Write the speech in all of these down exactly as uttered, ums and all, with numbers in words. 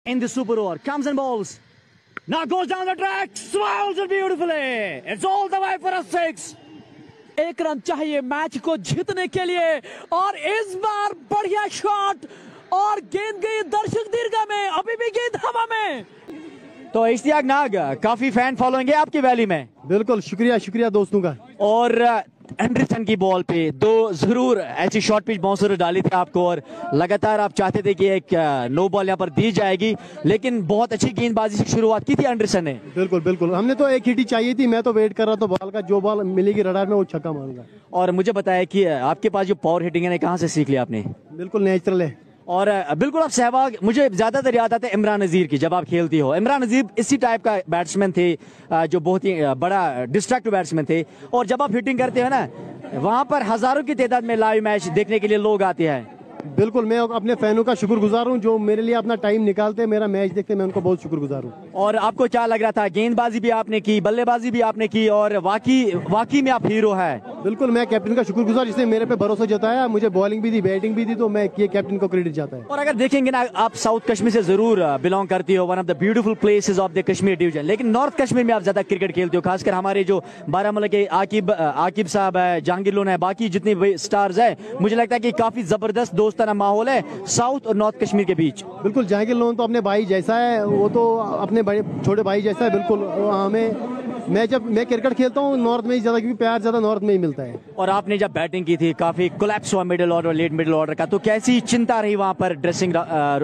in the super over, comes and bowls. Now goes down the track, swirls it beautifully. It's all the way for a six. एक run चाहिए match को जीतने के लिए और इस बार बढ़िया शॉट और गेंद गई दर्शक दीर्घा में, अभी भी गेंद हवा में। तो इश्तियाक नाग, काफी फैन फॉलोइंग है आपकी वैली में। बिल्कुल, शुक्रिया शुक्रिया दोस्तों का। और एंडरसन की बॉल पे दो जरूर ऐसी शॉर्ट पिच बाउंसर डाली थी आपको और लगातार आप चाहते थे कि एक नो बॉल यहाँ पर दी जाएगी, लेकिन बहुत अच्छी गेंदबाजी से शुरुआत की थी एंडरसन ने। बिल्कुल बिल्कुल, हमने तो एक हिट ही चाहिए थी। मैं तो वेट कर रहा था बॉल का, जो बॉल मिलेगी रडार में वो छक्का मारूंगा। और मुझे बताया कि आपके पास जो पावर हिटिंग है कहाँ से सीख लिया आपने? बिल्कुल नेचुरल है। और बिल्कुल आप सहवाग, मुझे ज्यादातर याद आता है इमरान नजीर की, जब आप खेलती हो। इमरान नजीर इसी टाइप का बैट्समैन थे जो बहुत ही बड़ा डिस्ट्रैक्टिव बैट्समैन थे, और जब आप हिटिंग करते हो ना, वहां पर हजारों की तादाद में लाइव मैच देखने के लिए लोग आते हैं। बिल्कुल, मैं अपने फैनों का शुक्रगुजार हूं जो मेरे लिए अपना टाइम निकालते हैं, मेरा मैच देखते हैं, मैं उनको बहुत शुक्रगुजार हूं। और आपको क्या लग रहा था? गेंदबाजी भी आपने की, बल्लेबाजी भी आपने की, और वाकई वाकई में आप हीरो है। बिल्कुल, मैं कैप्टन का शुक्रगुजार जिसने मेरे पे भरोसा जताया। मुझे बॉलिंग भी दी, बैटिंग भी दी, तो मैं ये कैप्टन को क्रेडिट जाता है। और अगर देखेंगे ना, आप साउथ कश्मीर से जरूर बिलोंग करती हो, one of the beautiful places of the Kashmir division, लेकिन नॉर्थ कश्मीर में आप ज्यादा क्रिकेट खेलते हो, खासकर हमारे जो बारामूला के आकिब आकिब साहब है, जहांगीर लोन है, बाकी जितने स्टार्स है, मुझे लगता है कि काफी जबरदस्त दोस्ताना माहौल है साउथ और नॉर्थ कश्मीर के बीच। बिल्कुल, जहांगीर लोन तो अपने भाई जैसा है, वो तो अपने बड़े छोटे भाई जैसा है। बिल्कुल, हमें मैं जब मैं क्रिकेट खेलता हूँ नॉर्थ में ही ज्यादा, क्योंकि प्यार ज्यादा नॉर्थ में ही मिलता है। और आपने जब बैटिंग की थी, काफी कोलैप्स हुआ मिडिल ऑर्डर और लेट मिडिल ऑर्डर का, तो कैसी चिंता रही वहां पर ड्रेसिंग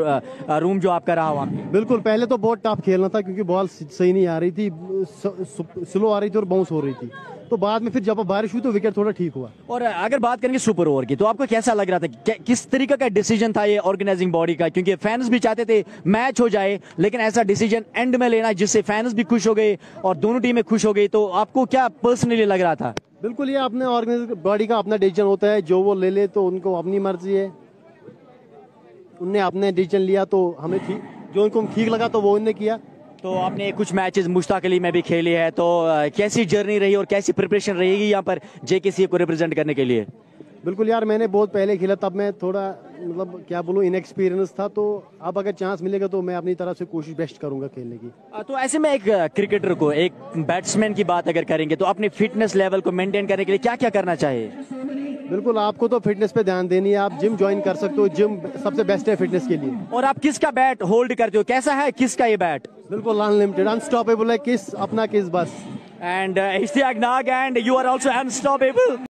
रूम जो आपका रहा वहां? बिल्कुल, पहले तो बहुत टफ खेलना था क्योंकि बॉल सही नहीं आ रही थी, स्लो आ रही थी और बाउंस हो रही थी। तो बाद में फिर जब बारिश हुई तो विकेट थोड़ा ठीक हुआ। और अगर बात करेंगे सुपर ओवर की, तो आपको कैसा लग रहा था? किस तरीके का डिसीजन था ये ऑर्गेनाइजिंग बॉडी का? क्योंकि फैंस भी चाहते थे मैच हो जाए, लेकिन ऐसा डिसीजन एंड में लेना जिससे फैंस भी खुश हो गए और दोनों टीमें खुश हो गई, तो आपको क्या पर्सनली लग रहा था? बिल्कुल, ये अपने ऑर्गेनाइजिंग बॉडी का अपना डिसीजन होता है, जो वो ले ले तो उनको अपनी मर्जी है। उनने अपने डिसीजन लिया तो हमें ठीक, जो उनको ठीक लगा तो वो उन्होंने किया। तो आपने कुछ मैचेस मुश्ताक अली में भी खेले हैं, तो कैसी जर्नी रही और कैसी प्रिपरेशन रहेगी यहाँ पर जेकेसी को रिप्रेजेंट करने के लिए? बिल्कुल यार, मैंने बहुत पहले खेला, तब मैं थोड़ा मतलब क्या बोलूँ इनएक्सपीरियंस था, तो अब अगर चांस मिलेगा तो मैं अपनी तरफ से कोशिश बेस्ट करूंगा खेलने की। तो ऐसे में एक क्रिकेटर को, एक बैट्समैन की बात अगर करेंगे, तो अपने फिटनेस लेवल को मेंटेन करने के लिए क्या क्या करना चाहिए? बिल्कुल, आपको तो फिटनेस पे ध्यान देनी है। आप जिम ज्वाइन कर सकते हो, जिम सबसे बेस्ट है फिटनेस के लिए। और आप किसका बैट होल्ड करते हो? कैसा है किसका ये बैट? बिल्कुल अनलिमिटेड, अनस्टॉपेबल है। किस अपना किस बस। And Ishtiaq Nag, and you are also unstoppable.